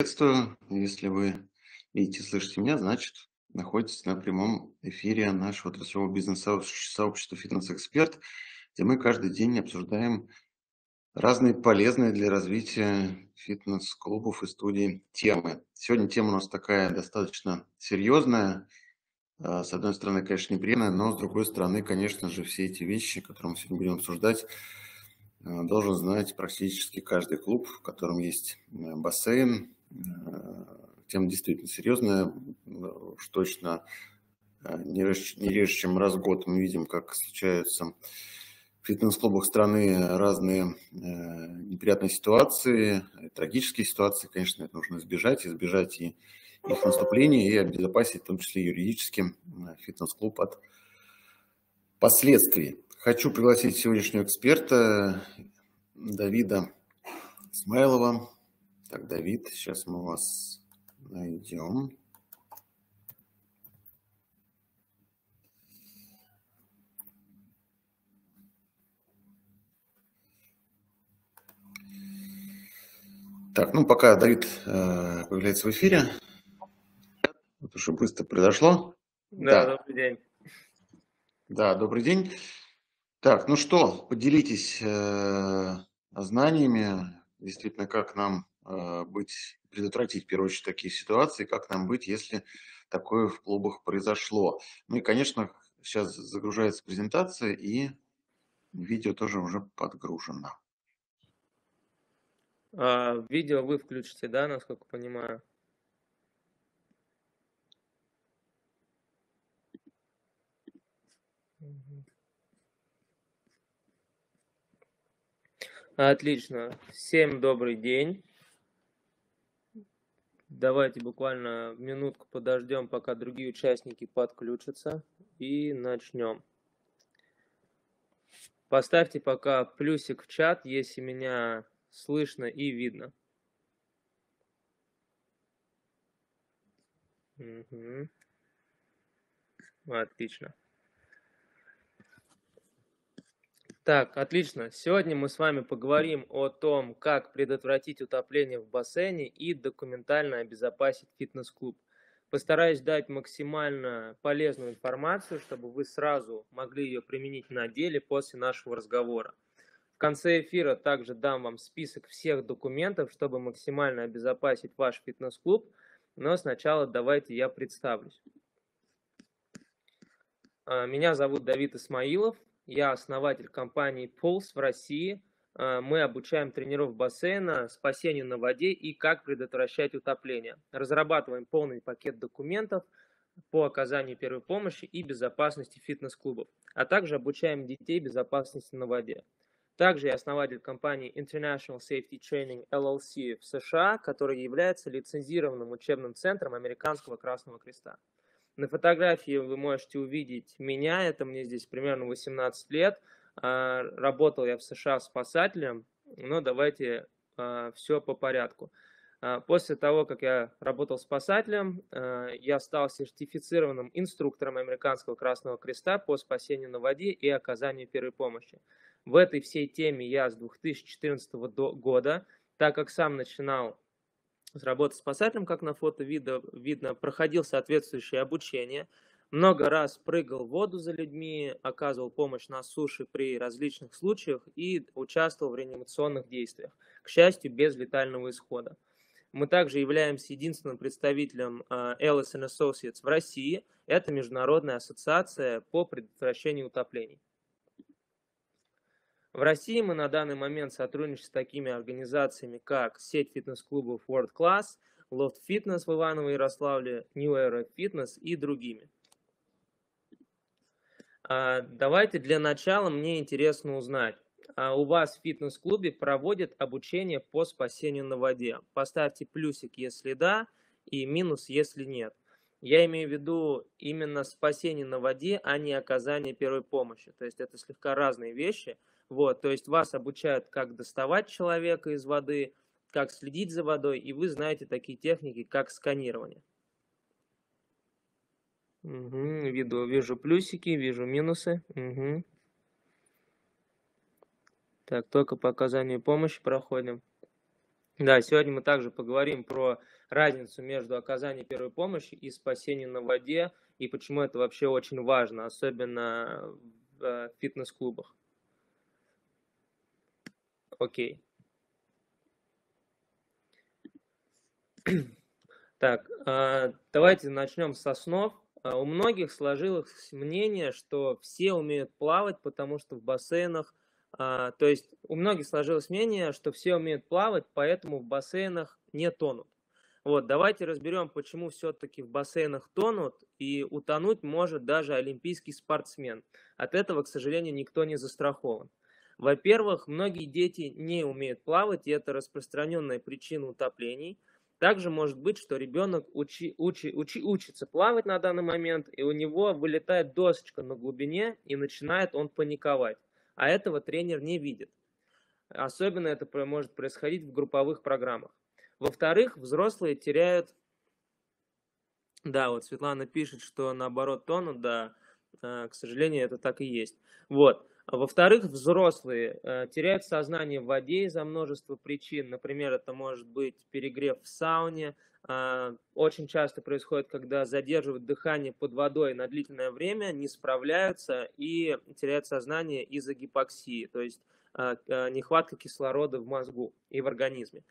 Приветствую. Если вы видите, слышите меня, значит, находитесь на прямом эфире нашего отраслевого бизнес-сообщества «Фитнес-эксперт», где мы каждый день обсуждаем разные полезные для развития фитнес-клубов и студий темы. Сегодня тема у нас такая достаточно серьезная. С одной стороны, конечно, неприятная, но с другой стороны, конечно же, все эти вещи, которые мы сегодня будем обсуждать, должен знать практически каждый клуб, в котором есть бассейн. Тема действительно серьезная, уж точно не реже, чем раз в год мы видим, как случаются в фитнес-клубах страны разные неприятные ситуации, трагические ситуации. Конечно, это нужно избежать и их наступления, и обезопасить, в том числе юридически, фитнес-клуб от последствий. Хочу пригласить сегодняшнего эксперта Давида Смайлова. Так, Давид, сейчас мы вас найдем. Так, ну пока Давид появляется в эфире, это уже быстро произошло. Да, добрый день. Да, добрый день. Так, ну что, поделитесь знаниями, действительно, как нам предотвратить, в первую очередь, такие ситуации, как нам быть, если такое в клубах произошло. Ну и, конечно, сейчас загружается презентация, и видео тоже уже подгружено. Видео вы включите, да, насколько понимаю? Отлично. Всем добрый день. Давайте буквально минутку подождем, пока другие участники подключатся, и начнем. Поставьте пока плюсик в чат, если меня слышно и видно. Угу. Отлично. Так, отлично. Сегодня мы с вами поговорим о том, как предотвратить утопление в бассейне и документально обезопасить фитнес-клуб. Постараюсь дать максимально полезную информацию, чтобы вы сразу могли ее применить на деле после нашего разговора. В конце эфира также дам вам список всех документов, чтобы максимально обезопасить ваш фитнес-клуб, но сначала давайте я представлюсь. Меня зовут Давид Исмаилов. Я основатель компании Pulse в России. Мы обучаем тренеров бассейна спасению на воде и как предотвращать утопление. Разрабатываем полный пакет документов по оказанию первой помощи и безопасности фитнес-клубов, а также обучаем детей безопасности на воде. Также я основатель компании International Safety Training LLC в США, которая является лицензированным учебным центром Американского Красного Креста. На фотографии вы можете увидеть меня, это мне здесь примерно 18 лет. Работал я в США спасателем, но давайте все по порядку. После того, как я работал спасателем, я стал сертифицированным инструктором Американского Красного Креста по спасению на воде и оказанию первой помощи. В этой всей теме я с 2014 года, так как сам начинал с работы спасателем, как на фото видно, проходил соответствующее обучение, много раз прыгал в воду за людьми, оказывал помощь на суше при различных случаях и участвовал в реанимационных действиях, к счастью, без летального исхода. Мы также являемся единственным представителем Ellis Associates в России. Это международная ассоциация по предотвращению утоплений. В России мы на данный момент сотрудничаем с такими организациями, как сеть фитнес-клубов World Class, Loft Fitness в Иваново-Ярославле, New Era Fitness и другими. Давайте для начала мне интересно узнать, у вас в фитнес-клубе проводят обучение по спасению на воде? Поставьте плюсик, если да, и минус, если нет. Я имею в виду именно спасение на воде, а не оказание первой помощи. То есть это слегка разные вещи. Вот, то есть вас обучают, как доставать человека из воды, как следить за водой, и вы знаете такие техники, как сканирование. Угу, вижу плюсики, вижу минусы. Угу. Так, только по оказанию помощи проходим. Да, сегодня мы также поговорим про разницу между оказанием первой помощи и спасением на воде, и почему это вообще очень важно, особенно в фитнес-клубах. Окей. Так, давайте начнем с основ. У многих сложилось мнение, что все умеют плавать, потому что в бассейнах, то есть у многих сложилось мнение, что все умеют плавать, поэтому в бассейнах не тонут. Вот, давайте разберем, почему все-таки в бассейнах тонут, и утонуть может даже олимпийский спортсмен. От этого, к сожалению, никто не застрахован. Во-первых, многие дети не умеют плавать, и это распространенная причина утоплений. Также может быть, что ребенок учится плавать на данный момент, и у него вылетает досочка на глубине, и начинает он паниковать. А этого тренер не видит. Особенно это может происходить в групповых программах. Во-вторых, взрослые теряют... Да, вот Светлана пишет, что наоборот тонут, да, к сожалению, это так и есть. Вот. Во-вторых, взрослые теряют сознание в воде из-за множества причин. Например, это может быть перегрев в сауне. Очень часто происходит, когда задерживают дыхание под водой на длительное время, не справляются и теряют сознание из-за гипоксии, то есть нехватка кислорода в мозгу и в организме.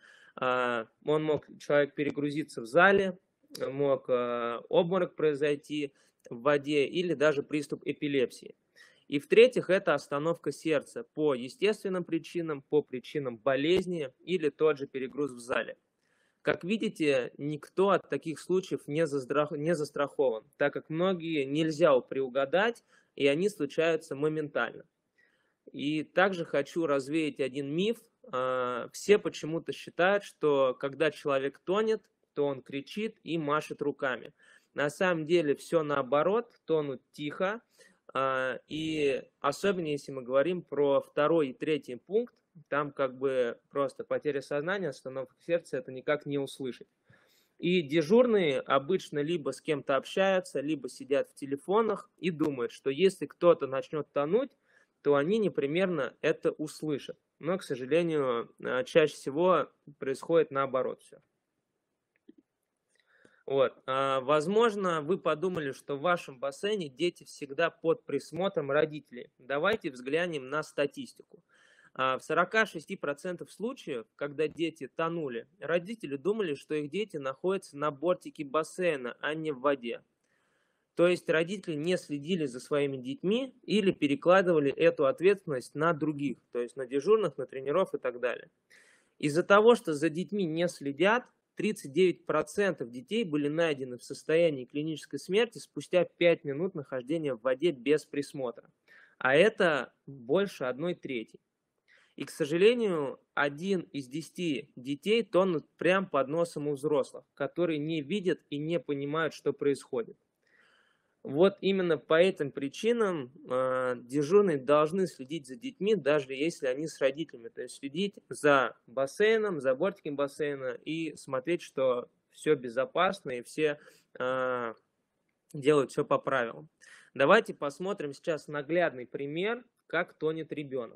Человек перегрузиться в зале, мог обморок произойти в воде или даже приступ эпилепсии. И в-третьих, это остановка сердца по естественным причинам, по причинам болезни или тот же перегруз в зале. Как видите, никто от таких случаев не застрахован, так как многие нельзя предугадать, и они случаются моментально. И также хочу развеять один миф. Все почему-то считают, что когда человек тонет, то он кричит и машет руками. На самом деле все наоборот, тонут тихо. И особенно если мы говорим про второй и третий пункт, там как бы просто потеря сознания, остановка сердца, это никак не услышать. И дежурные обычно либо с кем-то общаются, либо сидят в телефонах и думают, что если кто-то начнет тонуть, то они непременно это услышат. Но, к сожалению, чаще всего происходит наоборот все. Вот. Возможно, вы подумали, что в вашем бассейне дети всегда под присмотром родителей. Давайте взглянем на статистику. В 46% случаев, когда дети тонули, родители думали, что их дети находятся на бортике бассейна, а не в воде. То есть родители не следили за своими детьми или перекладывали эту ответственность на других, то есть на дежурных, на тренеров и так далее. Из-за того, что за детьми не следят, 39% детей были найдены в состоянии клинической смерти спустя 5 минут нахождения в воде без присмотра. А это больше 1/3. И, к сожалению, 1 из 10 детей тонут прямо под носом у взрослых, которые не видят и не понимают, что происходит. Вот именно по этим причинам дежурные должны следить за детьми, даже если они с родителями. То есть следить за бассейном, за бортиком бассейна и смотреть, что все безопасно и все делают все по правилам. Давайте посмотрим сейчас наглядный пример, как тонет ребенок.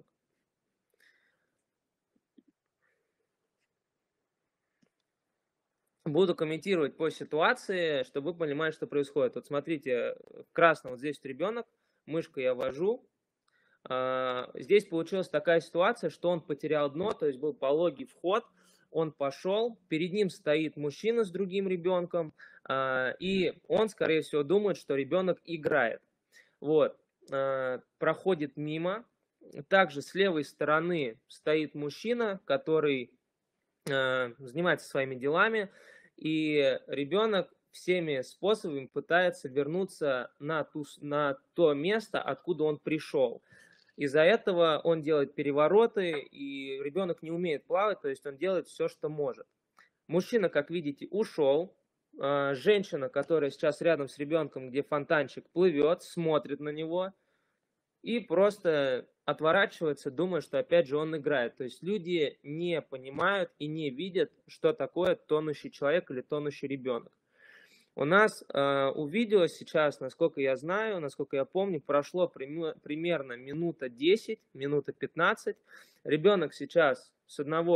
Буду комментировать по ситуации, чтобы вы понимали, что происходит. Вот смотрите, в красном вот здесь ребенок, мышкой я вожу. Здесь получилась такая ситуация, что он потерял дно, то есть был пологий вход, он пошел, перед ним стоит мужчина с другим ребенком, и он, скорее всего, думает, что ребенок играет. Вот, проходит мимо. Также с левой стороны стоит мужчина, который занимается своими делами, и ребенок всеми способами пытается вернуться на то место, откуда он пришел. Из-за этого он делает перевороты, и ребенок не умеет плавать, то есть он делает все, что может. Мужчина, как видите, ушел. Женщина, которая сейчас рядом с ребенком, где фонтанчик, плывет, смотрит на него и просто отворачивается, думая, что опять же он играет. То есть люди не понимают и не видят, что такое тонущий человек или тонущий ребенок. У нас у видео сейчас, насколько я знаю, насколько я помню, прошло примерно минута 10, минута 15. Ребенок сейчас с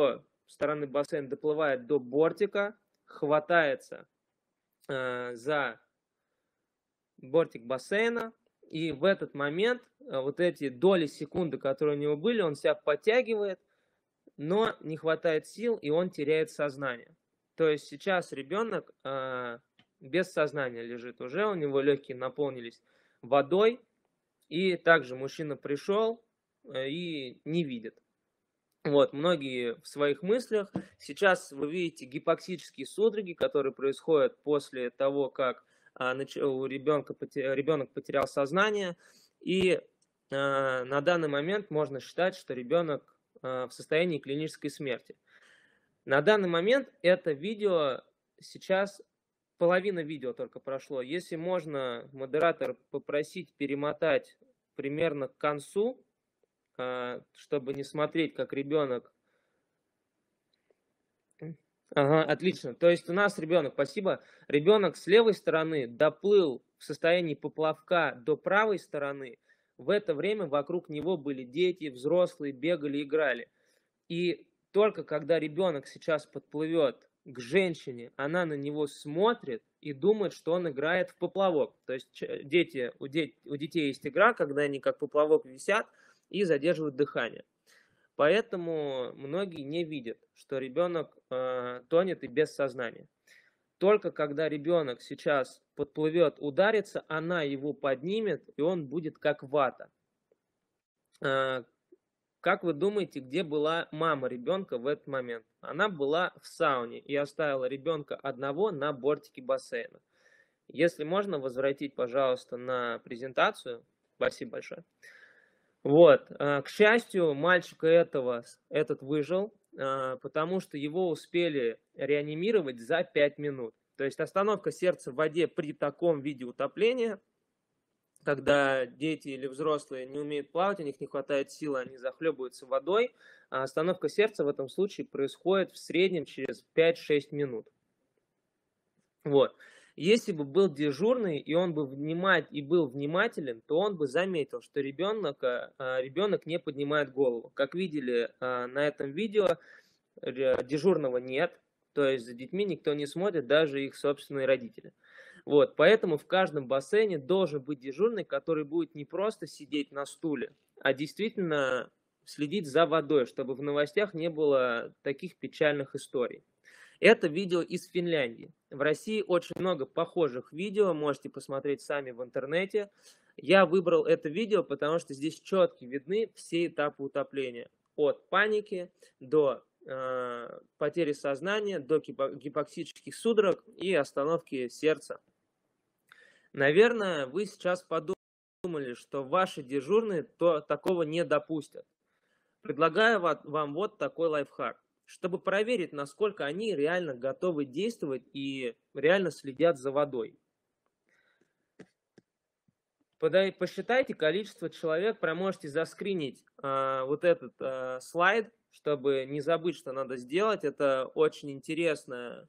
стороны бассейна доплывает до бортика, хватается за бортик бассейна, и в этот момент вот эти доли секунды, которые у него были, он себя подтягивает, но не хватает сил, и он теряет сознание. То есть сейчас ребенок без сознания лежит уже, у него легкие наполнились водой, и также мужчина пришел и не видит. Вот, многие в своих мыслях. Сейчас вы видите гипоксические судороги, которые происходят после того, как ребенок потерял сознание. И на данный момент можно считать, что ребенок в состоянии клинической смерти. На данный момент это видео сейчас, половина видео только прошло. Если можно, модератор попросить перемотать примерно к концу, чтобы не смотреть, как ребенок... Ага, отлично. То есть у нас ребенок, спасибо, ребенок с левой стороны доплыл в состоянии поплавка до правой стороны. В это время вокруг него были дети, взрослые, бегали, играли. И только когда ребенок сейчас подплывет к женщине, она на него смотрит и думает, что он играет в поплавок. То есть у детей есть игра, когда они как поплавок висят и задерживают дыхание. Поэтому многие не видят, что ребенок тонет и без сознания. Только когда ребенок сейчас подплывет, ударится, она его поднимет, и он будет как вата. Как вы думаете, где была мама ребенка в этот момент? Она была в сауне и оставила ребенка одного на бортике бассейна. Если можно, возвратить, пожалуйста, на презентацию. Спасибо большое. Вот. К счастью, мальчика этот выжил, потому что его успели реанимировать за 5 минут. То есть остановка сердца в воде при таком виде утопления, когда дети или взрослые не умеют плавать, у них не хватает силы, они захлебываются водой, а остановка сердца в этом случае происходит в среднем через 5-6 минут. Вот. Если бы был дежурный, и он бы был внимателен, то он бы заметил, что ребенок не поднимает голову. Как видели на этом видео, дежурного нет, то есть за детьми никто не смотрит, даже их собственные родители. Вот, поэтому в каждом бассейне должен быть дежурный, который будет не просто сидеть на стуле, а действительно следить за водой, чтобы в новостях не было таких печальных историй. Это видео из Финляндии. В России очень много похожих видео, можете посмотреть сами в интернете. Я выбрал это видео, потому что здесь четко видны все этапы утопления. От паники до потери сознания, до гипоксических судорог и остановки сердца. Наверное, вы сейчас подумали, что ваши дежурные такого не допустят. Предлагаю вам вот такой лайфхак. Чтобы проверить, насколько они реально готовы действовать и реально следят за водой. Посчитайте количество человек, прям можете заскринить вот этот слайд, чтобы не забыть, что надо сделать. Это очень интересная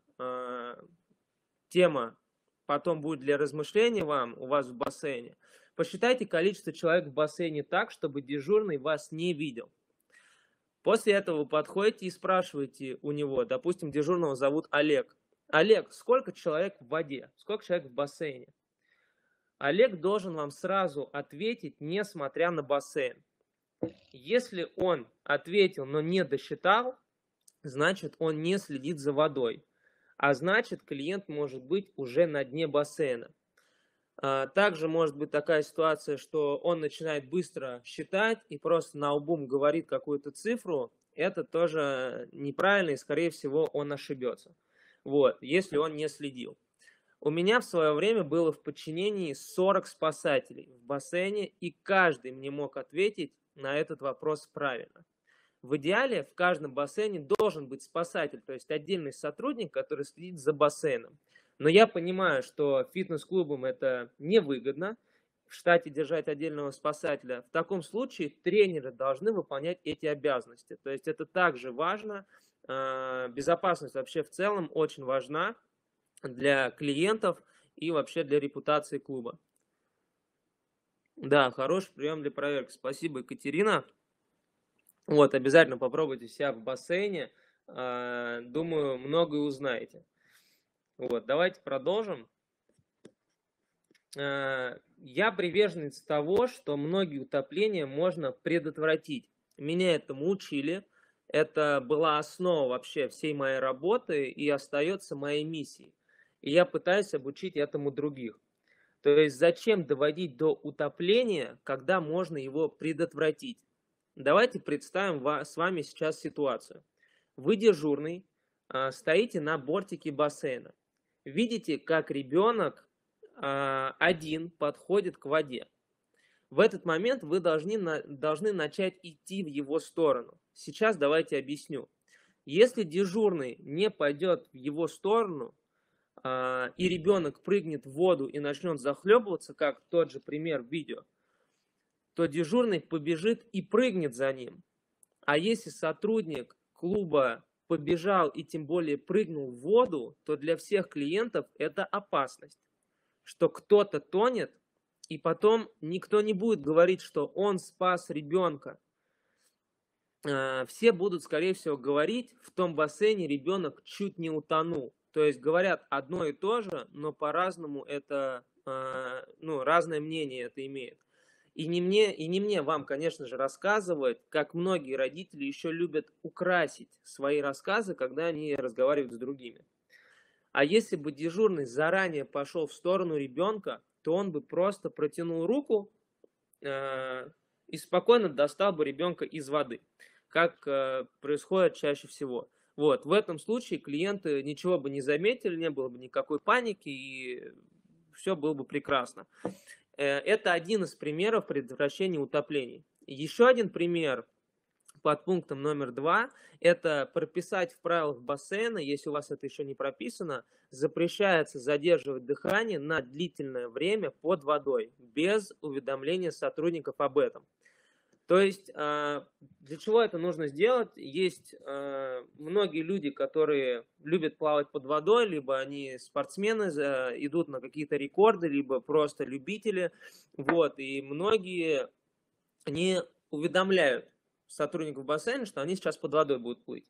тема, потом будет для размышления у вас в бассейне. Посчитайте количество человек в бассейне так, чтобы дежурный вас не видел. После этого вы подходите и спрашиваете у него, допустим, дежурного зовут Олег. Олег, сколько человек в воде? Сколько человек в бассейне? Олег должен вам сразу ответить, несмотря на бассейн. Если он ответил, но не досчитал, значит, он не следит за водой. А значит, клиент может быть уже на дне бассейна. Также может быть такая ситуация, что он начинает быстро считать и просто наобум говорит какую-то цифру. Это тоже неправильно, и, скорее всего, он ошибется. Вот, если он не следил. У меня в свое время было в подчинении 40 спасателей в бассейне, и каждый мне мог ответить на этот вопрос правильно. В идеале в каждом бассейне должен быть спасатель, то есть отдельный сотрудник, который следит за бассейном. Но я понимаю, что фитнес-клубам это невыгодно, в штате держать отдельного спасателя. В таком случае тренеры должны выполнять эти обязанности. То есть это также важно. Безопасность вообще в целом очень важна для клиентов и вообще для репутации клуба. Да, хороший прием для проверки. Спасибо, Екатерина. Вот, обязательно попробуйте себя в бассейне. Думаю, многое узнаете. Вот, давайте продолжим. Я приверженец того, что многие утопления можно предотвратить. Меня этому учили. Это была основа вообще всей моей работы и остается моей миссией. И я пытаюсь обучить этому других. То есть зачем доводить до утопления, когда можно его предотвратить? Давайте представим с вами сейчас ситуацию. Вы дежурный, стоите на бортике бассейна. Видите, как ребенок один подходит к воде. В этот момент вы должны начать идти в его сторону. Сейчас давайте объясню. Если дежурный не пойдет в его сторону, и ребенок прыгнет в воду и начнет захлебываться, как тот же пример в видео, то дежурный побежит и прыгнет за ним. А если сотрудник клуба побежал и тем более прыгнул в воду, то для всех клиентов это опасность, что кто-то тонет, и потом никто не будет говорить, что он спас ребенка. Все будут, скорее всего, говорить, в том бассейне ребенок чуть не утонул. То есть говорят одно и то же, но по-разному это, разное мнение это имеет. И не мне вам, конечно же, рассказывать, как многие родители еще любят украсить свои рассказы, когда они разговаривают с другими. А если бы дежурный заранее пошел в сторону ребенка, то он бы просто протянул руку и спокойно достал бы ребенка из воды, как происходит чаще всего. Вот, в этом случае клиенты ничего бы не заметили, не было бы никакой паники, и все было бы прекрасно. Это один из примеров предотвращения утоплений. Еще один пример под пунктом номер 2 – это прописать в правилах бассейна, если у вас это еще не прописано, запрещается задерживать дыхание на длительное время под водой, без уведомления сотрудников об этом. То есть, для чего это нужно сделать? Есть многие люди, которые любят плавать под водой, либо они спортсмены, идут на какие-то рекорды, либо просто любители. Вот, и многие не уведомляют сотрудников бассейна, что они сейчас под водой будут плыть.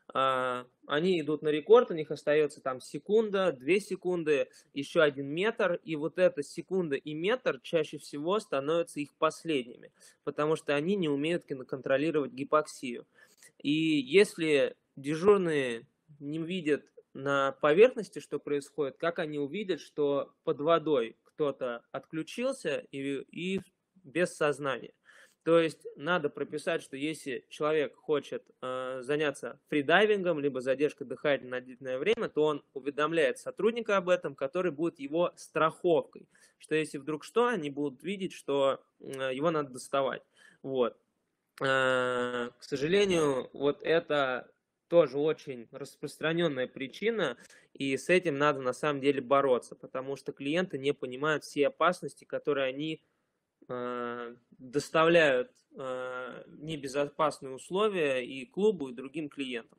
Они идут на рекорд, у них остается там секунда, 2 секунды, еще 1 метр, и вот эта секунда и метр чаще всего становятся их последними, потому что они не умеют контролировать гипоксию. И если дежурные не видят на поверхности, что происходит, как они увидят, что под водой кто-то отключился и без сознания? То есть надо прописать, что если человек хочет заняться фридайвингом, либо задержкой дыхания на длительное время, то он уведомляет сотрудника об этом, который будет его страховкой. Что если вдруг что, они будут видеть, что его надо доставать. Вот. К сожалению, вот это тоже очень распространенная причина, и с этим надо на самом деле бороться, потому что клиенты не понимают все опасности, которые они доставляют небезопасные условия и клубу, и другим клиентам.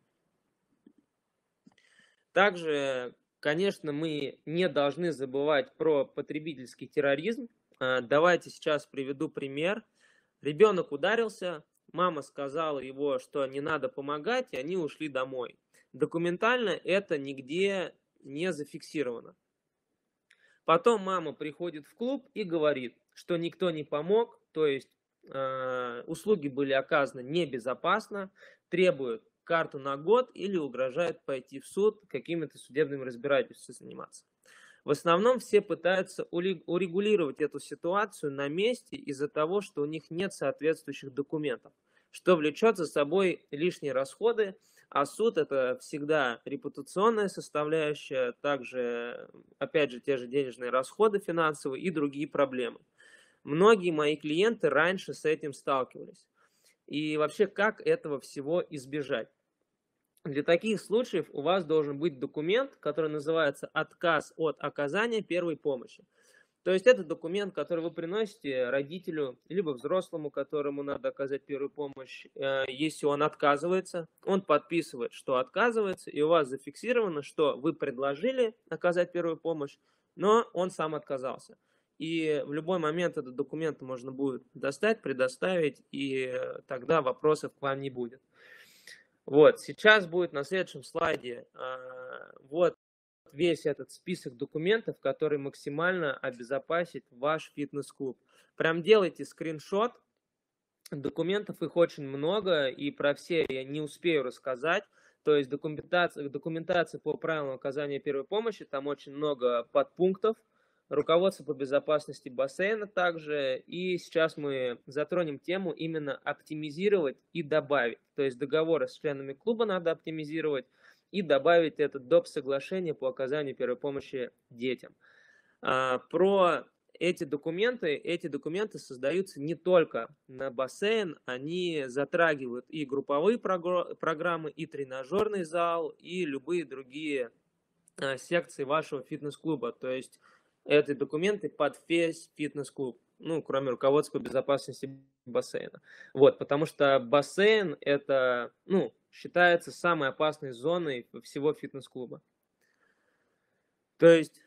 Также, конечно, мы не должны забывать про потребительский терроризм. Давайте сейчас приведу пример. Ребенок ударился, мама сказала его, что не надо помогать, и они ушли домой. Документально это нигде не зафиксировано. Потом мама приходит в клуб и говорит, что никто не помог, то есть услуги были оказаны небезопасно, требуют карту на год или угрожают пойти в суд, какими-то судебными разбирательствами заниматься. В основном все пытаются урегулировать эту ситуацию на месте из-за того, что у них нет соответствующих документов, что влечет за собой лишние расходы, а суд это всегда репутационная составляющая, также, опять же, те же денежные расходы финансовые и другие проблемы. Многие мои клиенты раньше с этим сталкивались. И вообще, как этого всего избежать? Для таких случаев у вас должен быть документ, который называется «Отказ от оказания первой помощи». То есть это документ, который вы приносите родителю, либо взрослому, которому надо оказать первую помощь. Если он отказывается, он подписывает, что отказывается, и у вас зафиксировано, что вы предложили оказать первую помощь, но он сам отказался. И в любой момент этот документ можно будет достать, предоставить, и тогда вопросов к вам не будет. Вот, сейчас будет на следующем слайде вот весь этот список документов, который максимально обезопасит ваш фитнес-клуб. Прям делайте скриншот. Документов их очень много, и про все я не успею рассказать. То есть документация по правилам оказания первой помощи, там очень много подпунктов, руководство по безопасности бассейна также. И сейчас мы затронем тему именно оптимизировать и добавить. То есть договоры с членами клуба надо оптимизировать и добавить это доп. Соглашение по оказанию первой помощи детям. Про эти документы создаются не только на бассейн, они затрагивают и групповые программы, и тренажерный зал, и любые другие секции вашего фитнес-клуба. То есть это документы под весь фитнес-клуб, ну, кроме руководства по безопасности бассейна. Вот, потому что бассейн это, ну, считается самой опасной зоной всего фитнес-клуба. То есть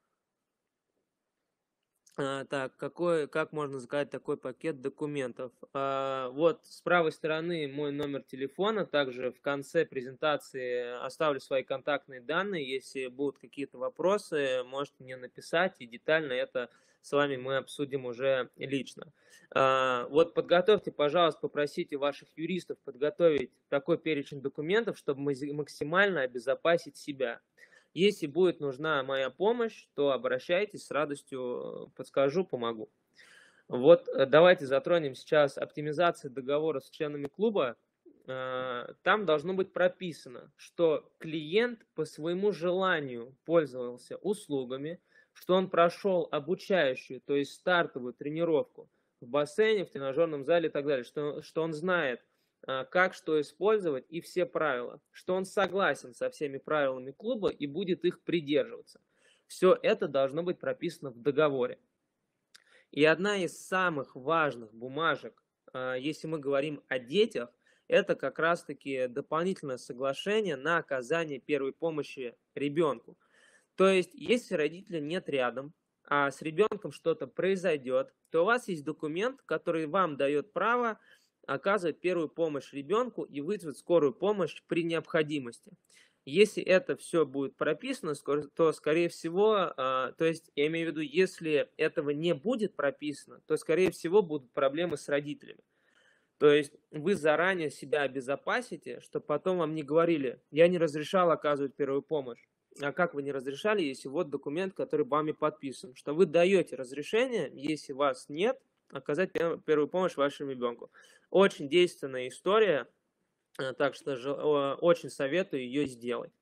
так, как можно заказать такой пакет документов? Вот с правой стороны мой номер телефона, также в конце презентации оставлю свои контактные данные. Если будут какие-то вопросы, можете мне написать, и детально это с вами мы обсудим уже лично. Вот подготовьте, пожалуйста, попросите ваших юристов подготовить такой перечень документов, чтобы максимально обезопасить себя. Если будет нужна моя помощь, то обращайтесь, с радостью подскажу, помогу. Вот давайте затронем сейчас оптимизацию договора с членами клуба. Там должно быть прописано, что клиент по своему желанию пользовался услугами, что он прошел обучающую, то есть стартовую тренировку в бассейне, в тренажерном зале и так далее, что он знает, как что использовать и все правила, что он согласен со всеми правилами клуба и будет их придерживаться. Все это должно быть прописано в договоре. И одна из самых важных бумажек, если мы говорим о детях, это как раз-таки дополнительное соглашение на оказание первой помощи ребенку. То есть, если родителя нет рядом, а с ребенком что-то произойдет, то у вас есть документ, который вам дает право оказывать первую помощь ребенку и вызвать скорую помощь при необходимости. Если это все будет прописано, то, скорее всего, то есть, я имею в виду, если этого не будет прописано, то, скорее всего, будут проблемы с родителями. То есть вы заранее себя обезопасите, чтобы потом вам не говорили, я не разрешал оказывать первую помощь. А как вы не разрешали, если вот документ, который вами подписан, что вы даете разрешение, если вас нет, оказать первую помощь вашему ребенку. Очень действенная история, так что очень советую ее сделать.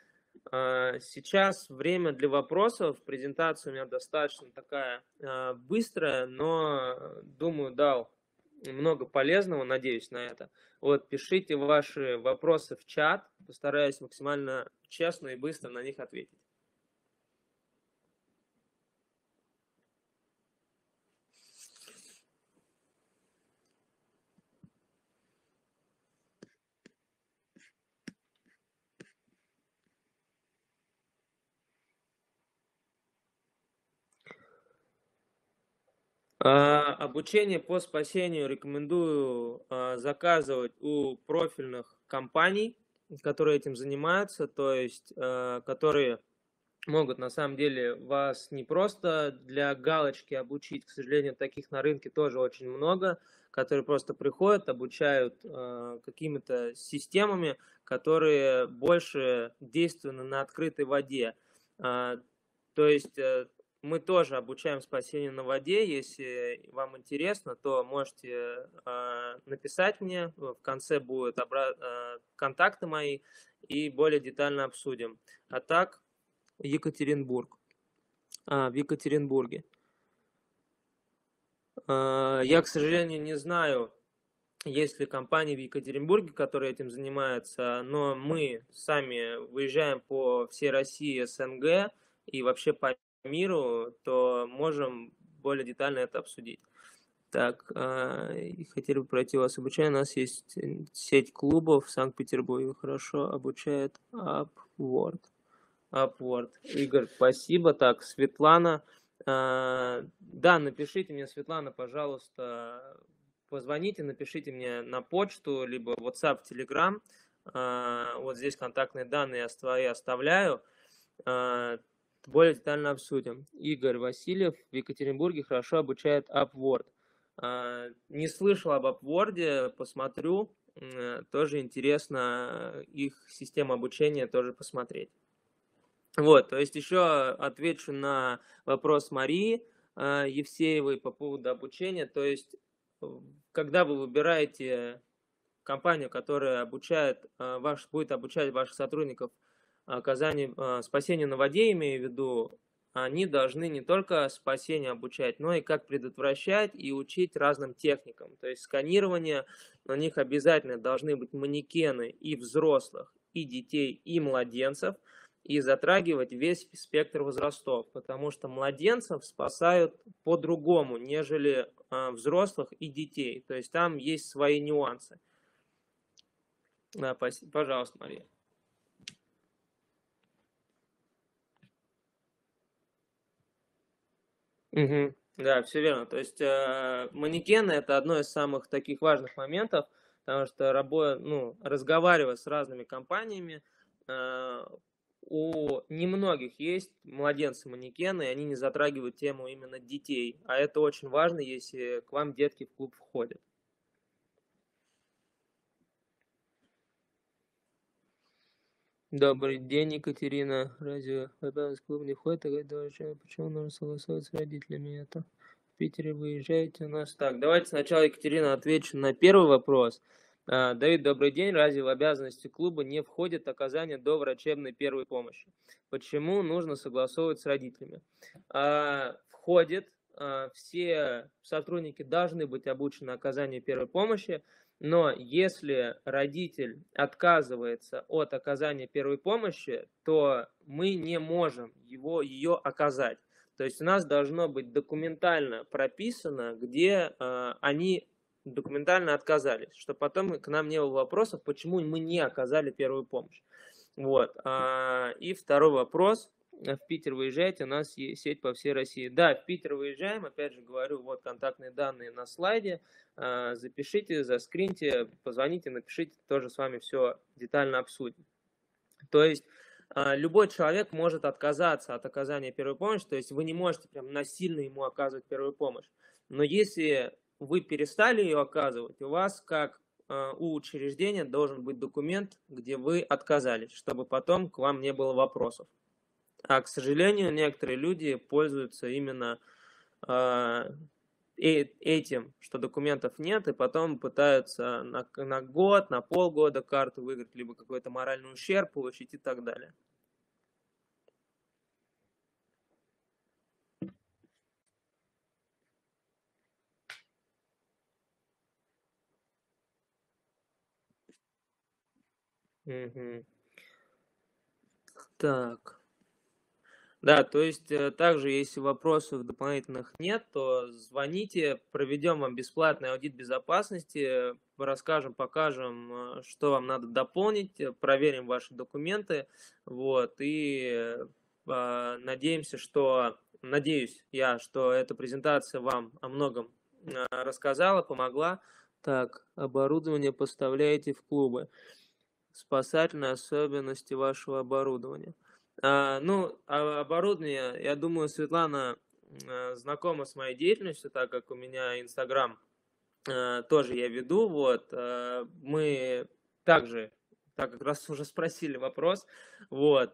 Сейчас время для вопросов. Презентация у меня достаточно такая быстрая, но, думаю, дал много полезного, надеюсь на это. Вот, пишите ваши вопросы в чат, постараюсь максимально честно и быстро на них ответить. Обучение по спасению рекомендую заказывать у профильных компаний, которые этим занимаются, то есть которые могут на самом деле вас не просто для галочки обучить, к сожалению, таких на рынке тоже очень много, которые просто приходят, обучают какими-то системами, которые больше действенны на открытой воде. То есть мы тоже обучаем спасению на воде. Если вам интересно, то можете написать мне. В конце будут контакты мои и более детально обсудим. А так, Екатеринбург. В Екатеринбурге. Я, к сожалению, не знаю, есть ли компании в Екатеринбурге, которые этим занимаются, но мы сами выезжаем по всей России, СНГ и вообще по миру, то можем более детально это обсудить. Так, хотели бы пройти у вас обучение. У нас есть сеть клубов в Санкт-Петербурге, хорошо обучает Upward. Игорь, спасибо. Так, Светлана. Да, напишите мне, Светлана, пожалуйста, позвоните, напишите мне на почту, либо WhatsApp, Telegram. Вот здесь контактные данные я свои оставляю. Более детально обсудим. Игорь Васильев в Екатеринбурге хорошо обучает Upwork. Не слышал об Upwork, посмотрю. Тоже интересно их систему обучения тоже посмотреть. Вот, то есть еще отвечу на вопрос Марии Евсеевой по поводу обучения. То есть, когда вы выбираете компанию, которая будет обучать ваших сотрудников спасению на воде, имею в виду, они должны не только спасение обучать, но и как предотвращать и учить разным техникам. То есть сканирование, на них обязательно должны быть манекены и взрослых, и детей, и младенцев, и затрагивать весь спектр возрастов, потому что младенцев спасают по-другому, нежели взрослых и детей. То есть там есть свои нюансы. Да, пожалуйста, Мария. Угу. Да, все верно. То есть манекены это одно из самых таких важных моментов, потому что разговаривая с разными компаниями, у немногих есть младенцы-манекены, и они не затрагивают тему именно детей. А это очень важно, если к вам детки в клуб входят. Добрый день, Екатерина. Разве в обязанность клуба не входит? Почему нужно согласовать с родителями это? В Питере выезжаете у нас? Так, давайте сначала, Екатерина, отвечу на первый вопрос. Давид, добрый день. Разве в обязанности клуба не входит оказание доврачебной первой помощи? Почему нужно согласовывать с родителями? Входит. Все сотрудники должны быть обучены оказанию первой помощи. Но если родитель отказывается от оказания первой помощи, то мы не можем ее оказать. То есть у нас должно быть документально прописано, где они документально отказались, чтобы потом к нам не было вопросов, почему мы не оказали первую помощь. Вот. И второй вопрос. В Питер выезжаете, у нас есть сеть по всей России. Да, в Питер выезжаем, опять же говорю, вот контактные данные на слайде. Запишите, заскриньте, позвоните, напишите, тоже с вами все детально обсудим. То есть любой человек может отказаться от оказания первой помощи, то есть вы не можете прям насильно ему оказывать первую помощь. Но если вы перестали ее оказывать, у вас, как у учреждения, должен быть документ, где вы отказались, чтобы потом к вам не было вопросов. А, к сожалению, некоторые люди пользуются именно этим, что документов нет, и потом пытаются на год, на полгода карту выиграть, либо какой-то моральный ущерб получить и так далее. Угу. Так. Да, то есть также, если вопросов дополнительных нет, то звоните, проведем вам бесплатный аудит безопасности, расскажем, покажем, что вам надо дополнить, проверим ваши документы, вот, и надеюсь я, что эта презентация вам о многом рассказала, помогла. Так, оборудование поставляете в клубы. Спасательные особенности вашего оборудования. Оборудование, я думаю, Светлана знакома с моей деятельностью, так как у меня Инстаграм тоже я веду. Вот, мы также, так как раз уже спросили вопрос, вот,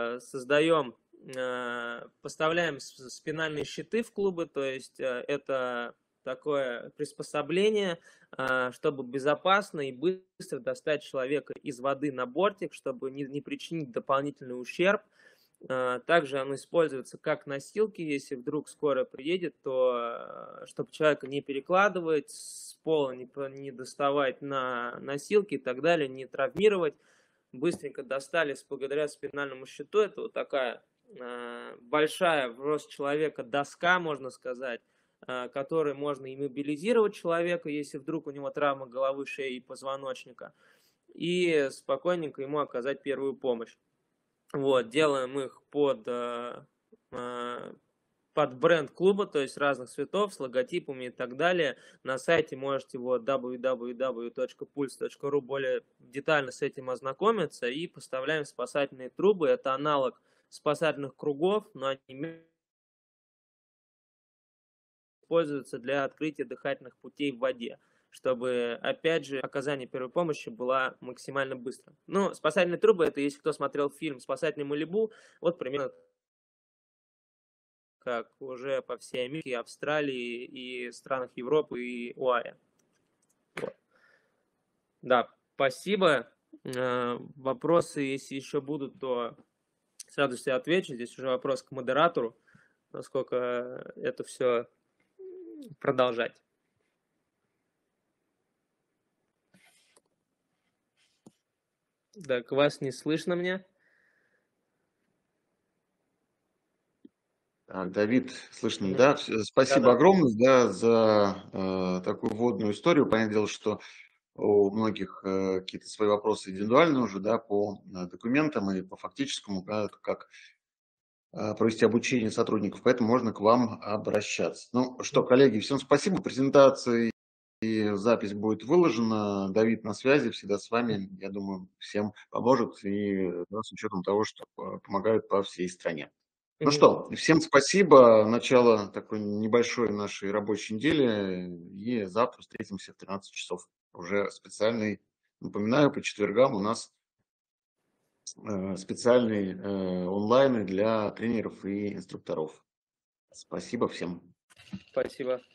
поставляем спинальные щиты в клубы, то есть это такое приспособление, чтобы безопасно и быстро достать человека из воды на бортик, чтобы не причинить дополнительный ущерб. Также оно используется как носилки, если вдруг скорая приедет, то чтобы человека не перекладывать, с пола не доставать на носилки и так далее, не травмировать. Быстренько достали благодаря спинальному щиту. Это вот такая большая в рост человека доска, можно сказать, которой можно иммобилизировать человека, если вдруг у него травма головы, шеи и позвоночника, и спокойненько ему оказать первую помощь. Вот, делаем их под под бренд клуба, то есть разных цветов, с логотипами и так далее. На сайте можете www.puls.ru более детально с этим ознакомиться. И поставляем спасательные трубы. Это аналог спасательных кругов, но они используются для открытия дыхательных путей в воде, чтобы, опять же, оказание первой помощи было максимально быстро. Ну, спасательные трубы, это если кто смотрел фильм «Спасательный Малибу», вот примерно как уже по всей Америке, Австралии и странах Европы и ОАЭ. Вот. Да, спасибо. Вопросы, если еще будут, то с радостью отвечу. Здесь уже вопрос к модератору, насколько это все продолжать. Так, вас не слышно мне? Так, Давид, слышно, Мгм. да? Спасибо Да-да. огромное, да, за такую вводную историю. Понятное дело, что у многих какие-то свои вопросы индивидуальные уже, да, по документам и по фактическому, да, как провести обучение сотрудников, поэтому можно к вам обращаться. Ну что, коллеги, всем спасибо. Презентация и запись будет выложена. Давид на связи, всегда с вами. Я думаю, всем поможет и да, с учетом того, что помогают по всей стране. Ну Мгм. что, всем спасибо. Начало такой небольшой нашей рабочей недели. И завтра встретимся в 13 часов. Уже специальный, напоминаю, по четвергам у нас специальные онлайны для тренеров и инструкторов. Спасибо всем. Спасибо.